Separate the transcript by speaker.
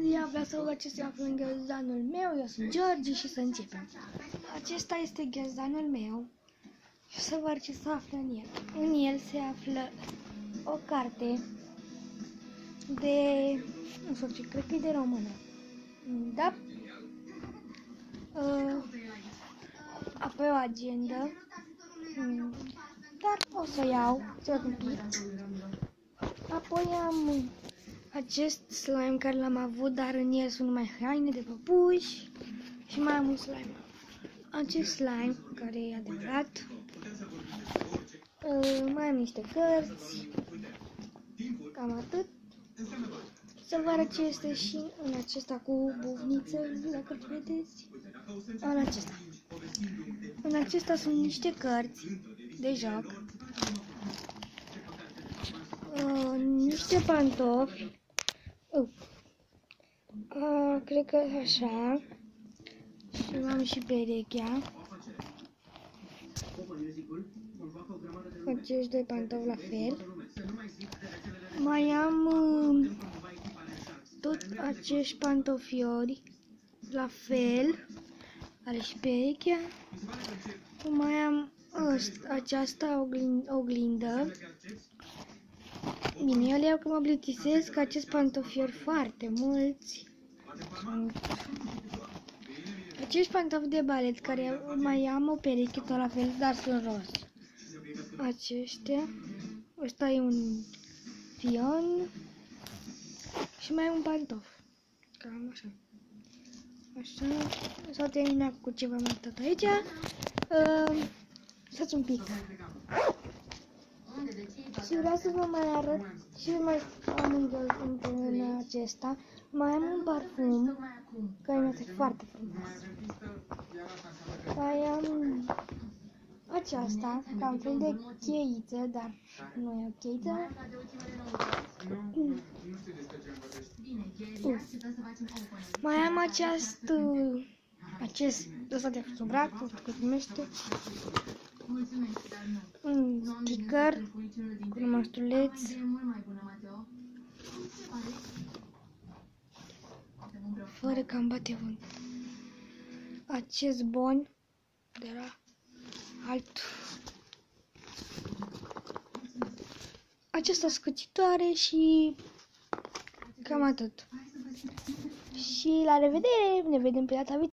Speaker 1: ziua, vreau să văd ce se află în ghiozdanul meu. Eu sunt George și să începem. Acesta este ghiozdanul meu și să văd ce se află în el. În el se află o carte de, nu știu ce, cred că e de română. Da? Apoi o agendă. Dar o să iau, să un pic. Apoi am acest slime care l-am avut, dar în el sunt numai haine de păpuși și mai am un slime. Acest slime, care e adevărat. Mai am niște cărți. Cam atât. Să vă arăt ce este și în acesta cu bufniță, dacă vedeți. În acesta. În acesta sunt niște cărți de joc. Niște pantofi. Cred că așa. Și am și perechea. Acești doi pantofi la fel. Mai am tot acești pantofiori la fel. Are și perechea. Mai am această oglindă. Bine, eu le iau că mă plictisesc, că acest pantofiori foarte mulți. Acești pantofi de balet, care mai am o pereche tot la fel, dar sunt roz. Aceștia. Ăsta e un pion. Și mai un pantof. Cam așa. Așa. S-a terminat cu ce v-am arătat aici. Stați un pic. Și vreau să vă mai arăt și mai am în acesta. Mai am un parfum care mi este foarte frumos. Mai am aceasta, ca un fel de cheiță, dar nu e o cheiță. Mai am acest ăsta de sobrac, nu știu cum se numește. Un sticker cu un măstruleț. Fără că îmi bate vânt. Acest bon de la alt. Această scăcitoare și cam atât. Și la revedere, ne vedem pe data viitoare.